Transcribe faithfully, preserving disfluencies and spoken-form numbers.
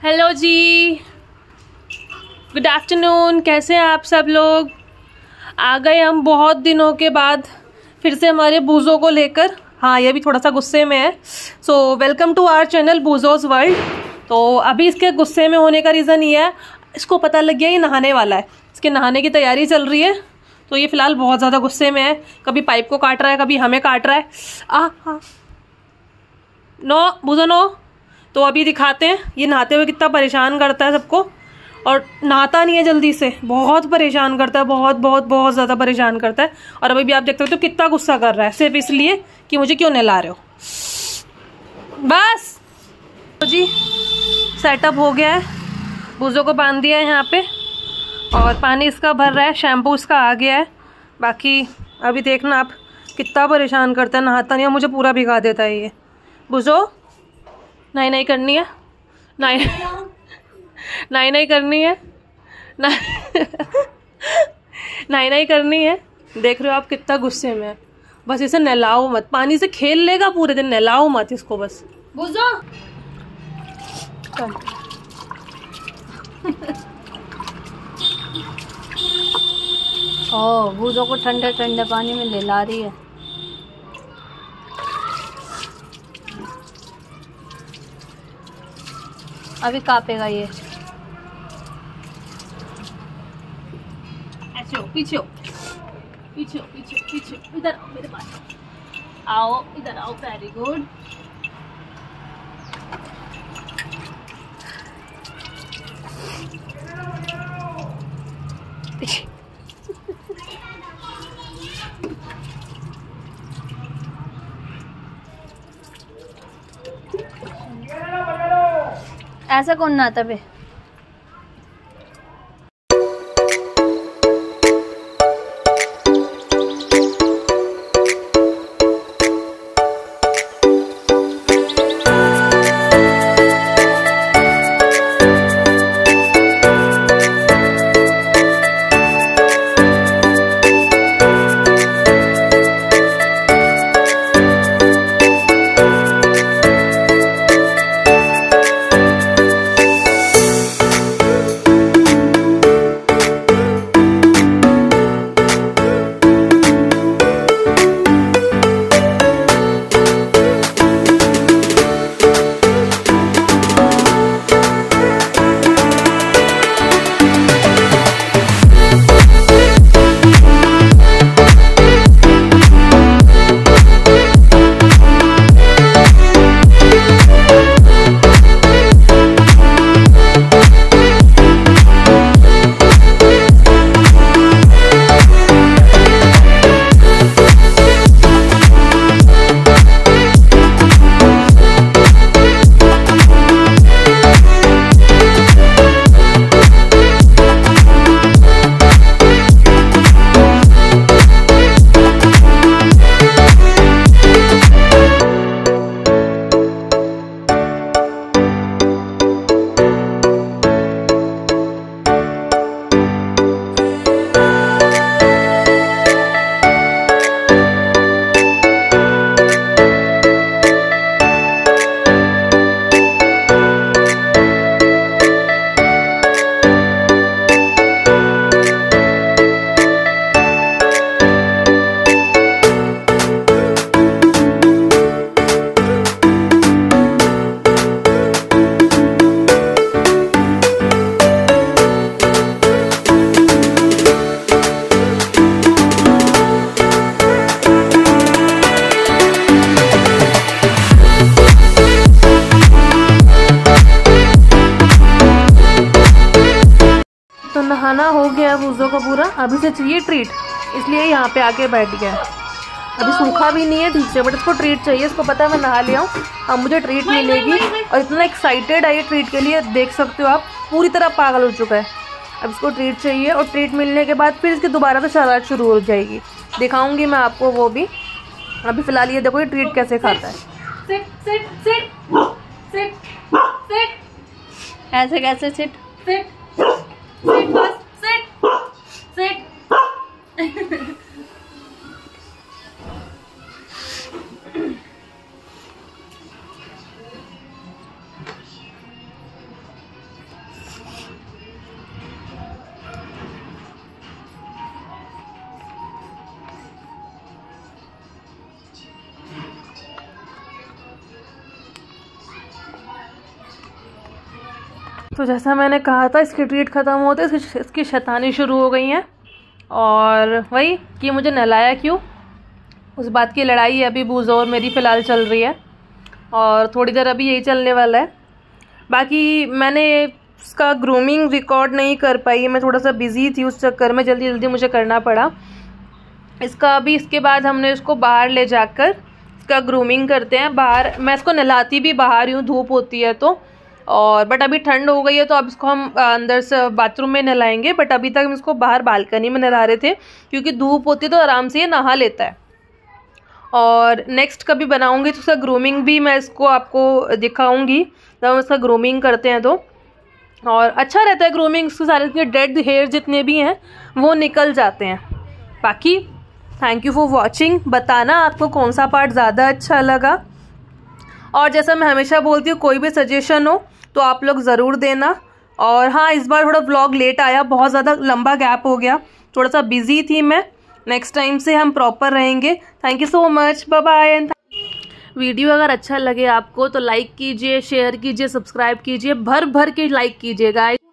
Hello जी, good afternoon. कैसे हैं आप सब लोग? आ गए हम बहुत दिनों के बाद फिर से हमारे बूज़ो को लेकर। हाँ, ये भी थोड़ा सा गुस्से में है। So welcome to our channel Boozos world. तो अभी इसके गुस्से में होने का रीज़न ये है, इसको पता लग गया ये नहाने वाला है, इसके नहाने की तैयारी चल रही है। तो ये फ़िलहाल बहुत ज़्यादा गुस्से में है, कभी पाइप को काट रहा है, कभी हमें काट रहा है। आ हाँ नो बूज़ो नो। तो अभी दिखाते हैं ये नहाते हुए कितना परेशान करता है सबको, और नहाता नहीं है जल्दी से, बहुत परेशान करता है, बहुत बहुत बहुत ज़्यादा परेशान करता है। और अभी भी आप देख सकते हो कितना गुस्सा कर रहा है, सिर्फ इसलिए कि मुझे क्यों नहला रहे हो। बस तो जी सेटअप हो गया है, बूज़ो को बांध दिया है यहाँ पे, और पानी इसका भर रहा है, शैम्पू इसका आ गया है। बाकी अभी देखना आप कितना परेशान करता है, नहाता नहीं है, मुझे पूरा भिगा देता है ये। बूज़ो नहीं नहीं करनी है, नहीं नहीं नहीं करनी है, नहीं नहीं करनी है। देख रहे हो आप कितना गुस्से में है। बस इसे नहलाओ मत, पानी से खेल लेगा पूरे दिन, नहलाओ मत इसको बस। बूज़ो ओ बूज़ो को ठंडे ठंडे पानी में ले ला रही है। अभी कांपेगा ये। ऐसे हो, पीछे हो, पीछे हो, पीछे हो, पीछे हो। इधर आओ मेरे पास, आओ इधर आओ। Very good. ऐसा कौन नहाता बे? तो नहाना हो गया बूज़ो का पूरा, अभी से चाहिए ट्रीट, इसलिए यहाँ पे आके बैठ गया। अभी सूखा भी नहीं है ठीक से, बट इसको ट्रीट चाहिए। इसको पता है मैं नहा लिया हूँ, अब मुझे ट्रीट मिलेगी, और इतना एक्साइटेड है ये ट्रीट के लिए, देख सकते हो आप, पूरी तरह पागल हो चुका है। अब इसको ट्रीट चाहिए, और ट्रीट मिलने के बाद फिर इसकी दोबारा से शरारत शुरू हो जाएगी। दिखाऊंगी मैं आपको वो भी। अभी फ़िलहाल ये देखो ये ट्रीट कैसे खाता है। Sit sit sit sit sit. ऐसे कैसे sit? Sit sit first, sit sit. तो जैसा मैंने कहा था इसकी ट्रीट ख़त्म होते इसकी, इसकी शैतानी शुरू हो गई हैं। और वही कि मुझे नहलाया क्यों, उस बात की लड़ाई अभी बूज़ो और मेरी फ़िलहाल चल रही है और थोड़ी देर अभी यही चलने वाला है। बाकी मैंने इसका ग्रूमिंग रिकॉर्ड नहीं कर पाई, मैं थोड़ा सा बिज़ी थी, उस चक्कर में जल्दी जल्दी मुझे करना पड़ा इसका। अभी इसके बाद हमने इसको बाहर ले जाकर इसका ग्रूमिंग करते हैं बाहर। मैं इसको नहलाती भी बाहर ही हूँ, धूप होती है तो, और बट अभी ठंड हो गई है तो अब इसको हम अंदर से बाथरूम में नहलाएंगे। बट अभी तक हम इसको बाहर बालकनी में नहला रहे थे क्योंकि धूप होती है तो आराम से ये नहा लेता है। और नेक्स्ट कभी बनाऊंगी तो उसका ग्रूमिंग भी मैं इसको आपको दिखाऊंगी जब हम इसका ग्रूमिंग करते हैं तो। और अच्छा रहता है ग्रूमिंग, इसके सारे के डेड हेयर जितने भी हैं वो निकल जाते हैं। बाकी थैंक यू फॉर वॉचिंग। बताना आपको कौन सा पार्ट ज़्यादा अच्छा लगा, और जैसा मैं हमेशा बोलती हूँ कोई भी सजेशन हो तो आप लोग ज़रूर देना। और हाँ, इस बार थोड़ा व्लॉग लेट आया, बहुत ज़्यादा लंबा गैप हो गया, थोड़ा सा बिजी थी मैं। नेक्स्ट टाइम से हम प्रॉपर रहेंगे। Thank you so much, bye bye end. Video अगर अच्छा लगे आपको तो लाइक कीजिए, शेयर कीजिए, सब्सक्राइब कीजिए, भर भर के लाइक कीजिए गाइस।